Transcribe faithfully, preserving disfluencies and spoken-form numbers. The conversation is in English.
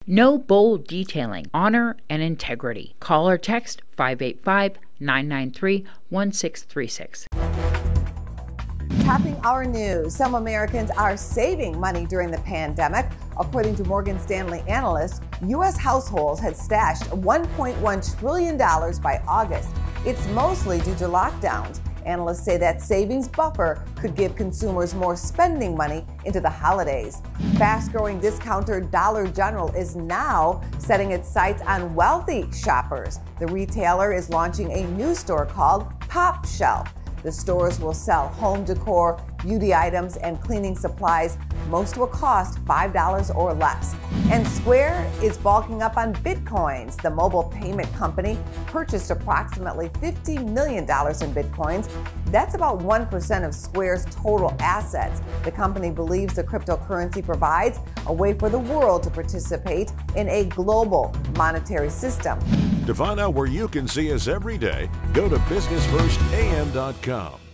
No bold detailing, honor and integrity. Call or text five eight five, nine nine three, one six three six. Topping our news, some Americans are saving money during the pandemic. According to Morgan Stanley analysts, U S households had stashed one point one trillion dollars by August. It's mostly due to lockdowns. Analysts say that savings buffer could give consumers more spending money into the holidays. Fast-growing discounter Dollar General is now setting its sights on wealthy shoppers. The retailer is launching a new store called Pop Shelf. The stores will sell home decor, beauty items, and cleaning supplies. Most will cost five dollars or less. And Square is bulking up on Bitcoins. The mobile payment company purchased approximately fifty million dollars in Bitcoins. That's about one percent of Square's total assets. The company believes the cryptocurrency provides a way for the world to participate in a global monetary system. To find out where you can see us every day, go to business first A M dot com.